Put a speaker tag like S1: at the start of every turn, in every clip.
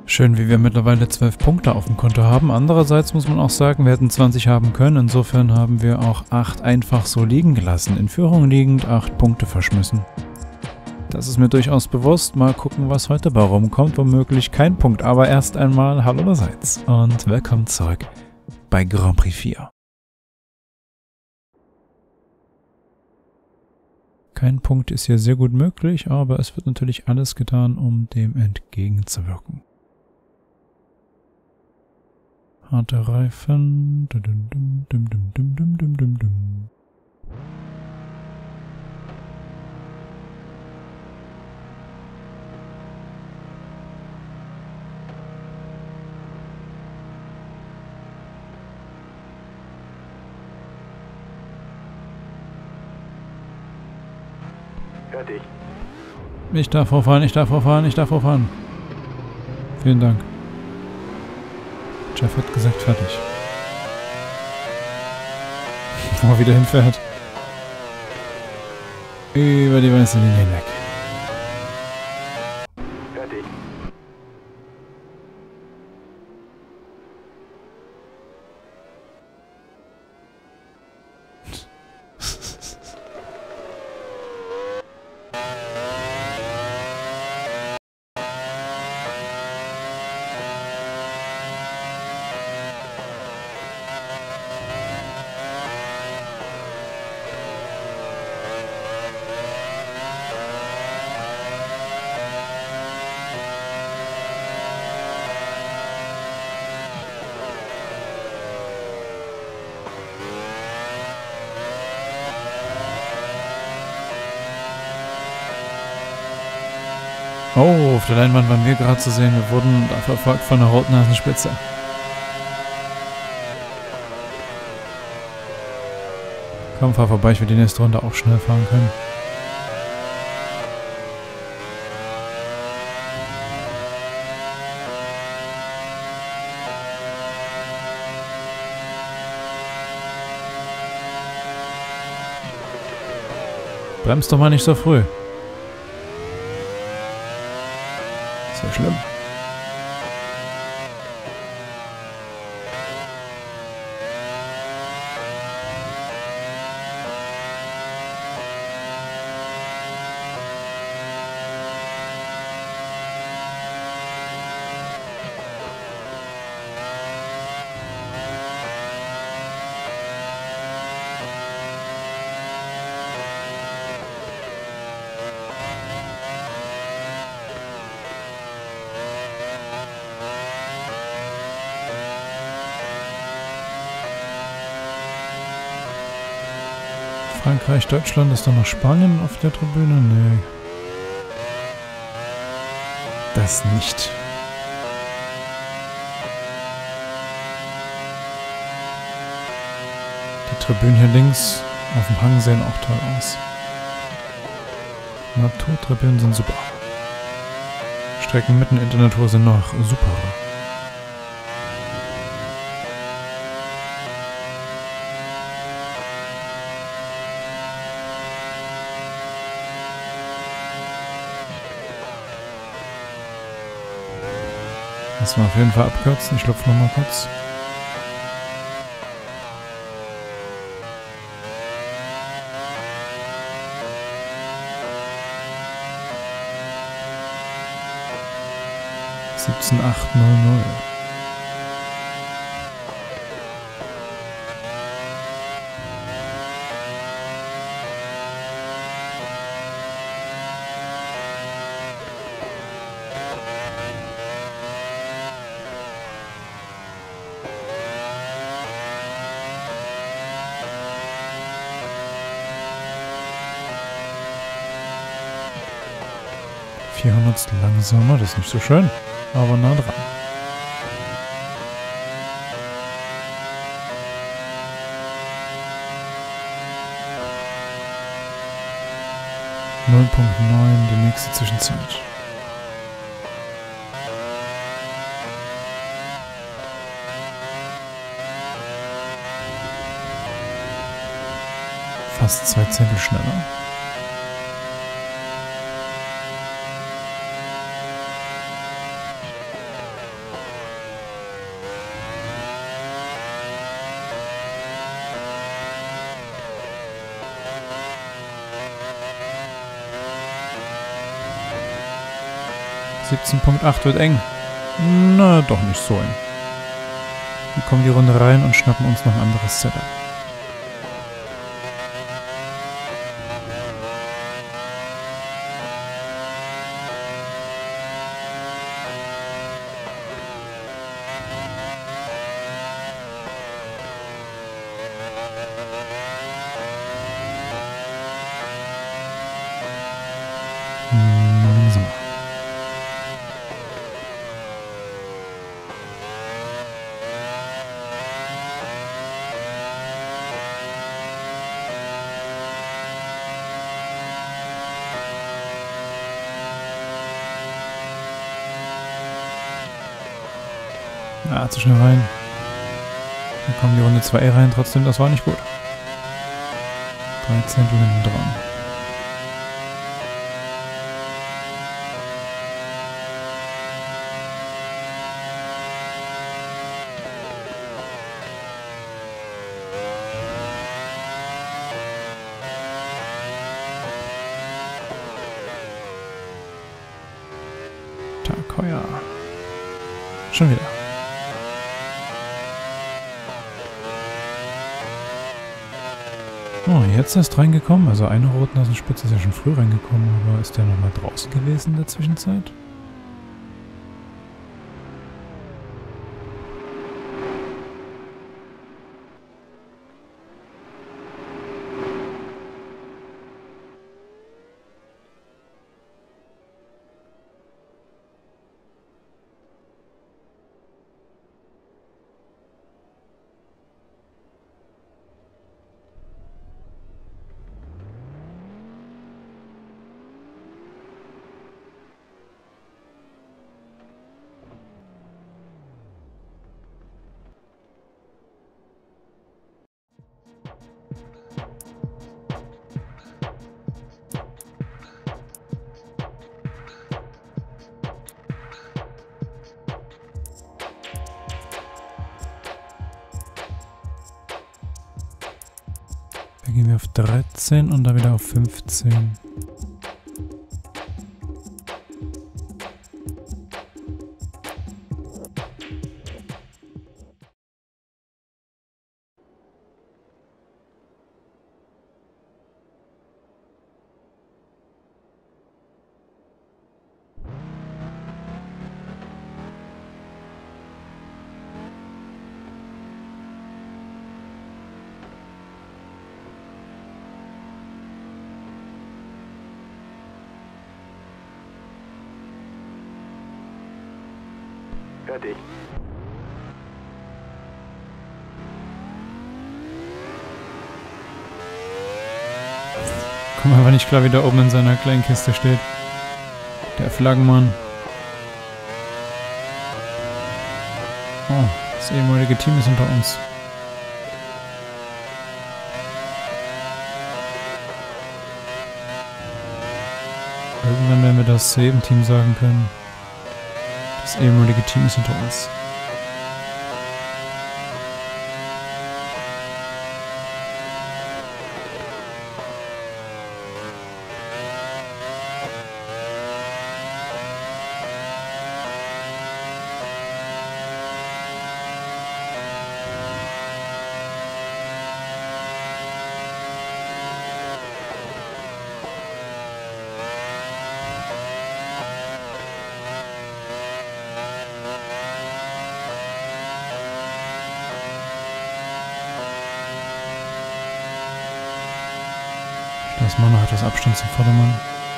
S1: Schön, wie wir mittlerweile 12 Punkte auf dem Konto haben. Andererseits muss man auch sagen, wir hätten 20 haben können. Insofern haben wir auch 8 einfach so liegen gelassen. In Führung liegend 8 Punkte verschmissen. Das ist mir durchaus bewusst. Mal gucken, was heute bei rumkommt. Womöglich kein Punkt. Aber erst einmal hallo allerseits. Und willkommen zurück bei Grand Prix 4. Kein Punkt ist hier sehr gut möglich, aber es wird natürlich alles getan, um dem entgegenzuwirken. Harte Reifen.
S2: Fertig.
S1: Ich darf vorfahren, ich darf vorfahren, ich darf vorfahren. Vielen Dank. Jeff hat gesagt, fertig. Wo er wieder hinfährt. Über die weiße Linie hinweg.
S2: Fertig.
S1: Oh, auf der Leinwand waren wir gerade zu sehen. Wir wurden da verfolgt von der Rotnasenspitze. Komm, fahr vorbei, ich will die nächste Runde auch schnell fahren können. Bremst doch mal nicht so früh. Sehr schlimm. Frankreich, Deutschland, ist da noch Spanien auf der Tribüne? Nee. Das nicht. Die Tribünen hier links auf dem Hang sehen auch toll aus. Naturtribünen sind super. Strecken mitten in der Natur sind noch super. Das war auf jeden Fall abkürzen. Ich schlupfe nochmal kurz. (17.800) 400 langsamer, das ist nicht so schön, aber nah dran. (0,9) die nächste Zwischenzeit. Fast 2 Zehntel schneller. 17.8 wird eng. Na, doch nicht so eng. Wir kommen die Runde rein und schnappen uns noch ein anderes Setup. Langsamer. Ah, zu schnell rein. Dann kommen die Runde 2 rein. Trotzdem, das war nicht gut. 13 hinten dran. Heuer. Schon wieder. Oh, jetzt erst reingekommen. Also eine Rotnasenspitze ist ja schon früh reingekommen, aber ist der nochmal draußen gewesen in der Zwischenzeit? Da gehen wir auf 13 und dann wieder auf 15.
S2: Fertig.
S1: Komm einfach nicht klar, wie da oben in seiner kleinen Kiste steht. Der Flaggenmann. Oh, das ehemalige Team ist unter uns. Irgendwann werden wir das jedem Team sagen können. Das ehemalige Team ist hinter uns. Das Mann hat das Abstand zum Vordermann.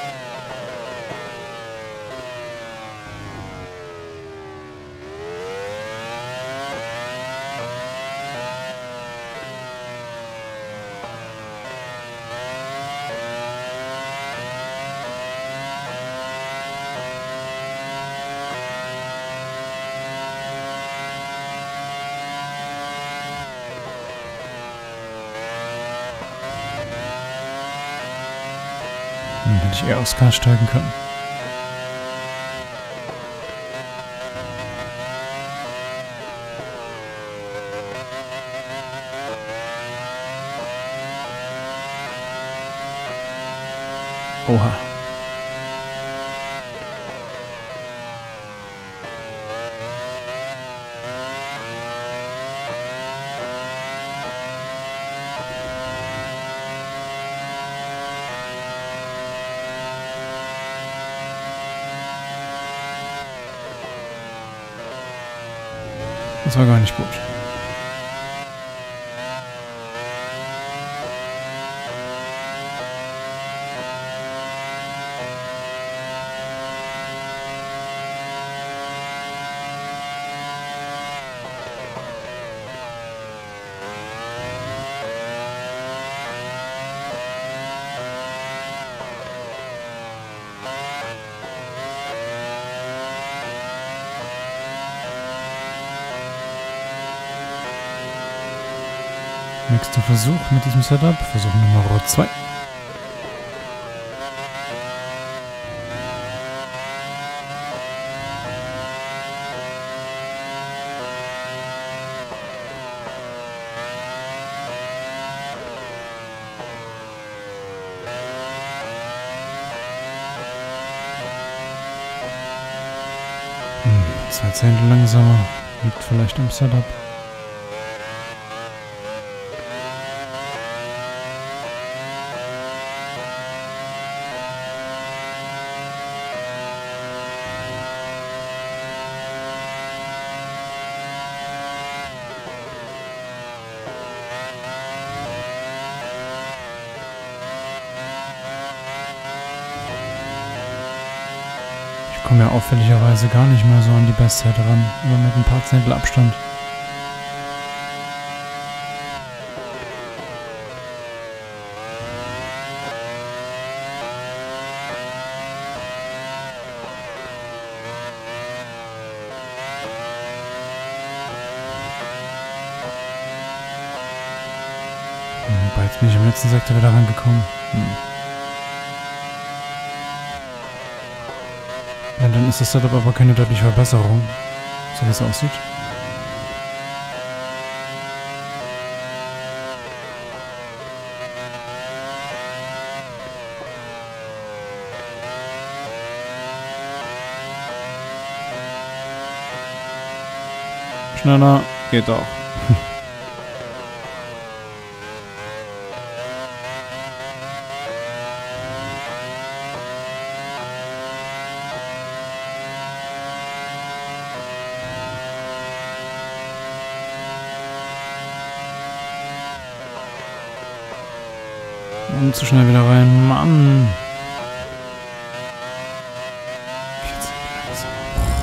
S1: Hätte ich eher aufs Gas steigen können. Das war gar nicht gut. Nächster Versuch mit diesem Setup. Versuch Nummer 2. Zwei Zehntel langsamer. Liegt vielleicht am Setup. Ich komme ja auffälligerweise gar nicht mehr so an die Bestzeit ran, immer mit ein paar Zehntel Abstand. Aber jetzt bin ich im letzten Sektor wieder rangekommen. Ja, dann ist das Setup aber keine deutliche Verbesserung, so wie es aussieht. Schneller geht auch. Und zu schnell wieder rein. Mann! Jetzt langsam.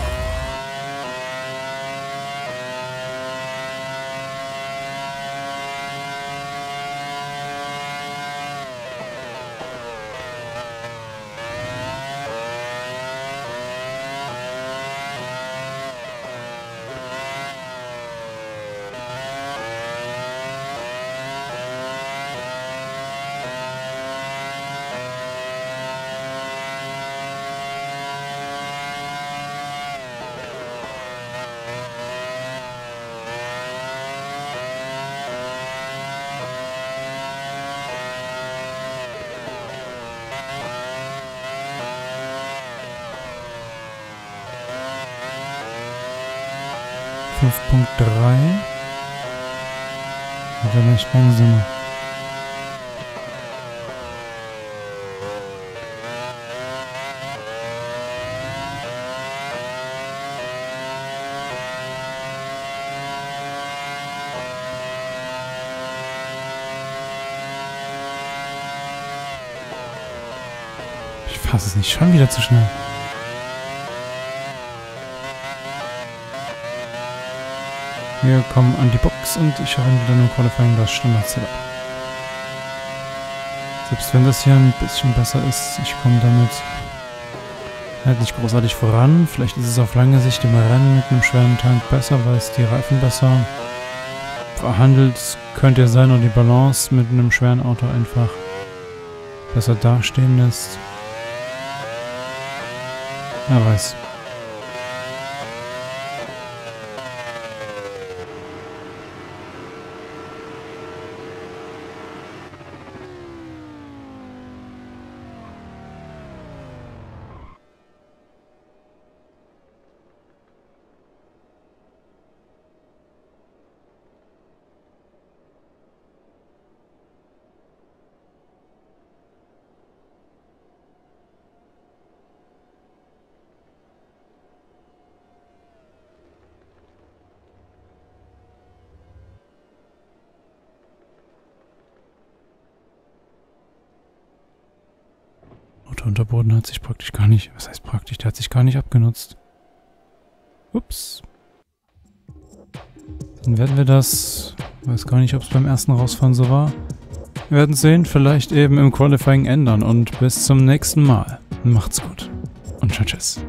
S1: Punkt 3. Wird aber nicht langsamer. Ich fasse es nicht, schon wieder zu schnell. Wir kommen an die Box und ich habe wieder nur Qualifying das Standard-Setup. Selbst wenn das hier ein bisschen besser ist, ich komme damit halt nicht großartig voran. Vielleicht ist es auf lange Sicht im Rennen mit einem schweren Tank besser, weil es die Reifen besser verhandelt. Könnte ja sein, oder die Balance mit einem schweren Auto einfach besser dastehen lässt. Wer weiß. der Unterboden hat sich praktisch gar nicht... Was heißt praktisch? Der hat sich gar nicht abgenutzt. Ups. Dann werden wir das... Weiß gar nicht, ob es beim ersten Rausfahren so war. Wir werden sehen, vielleicht eben im Qualifying ändern. Und bis zum nächsten Mal. Macht's gut. Und tschüss.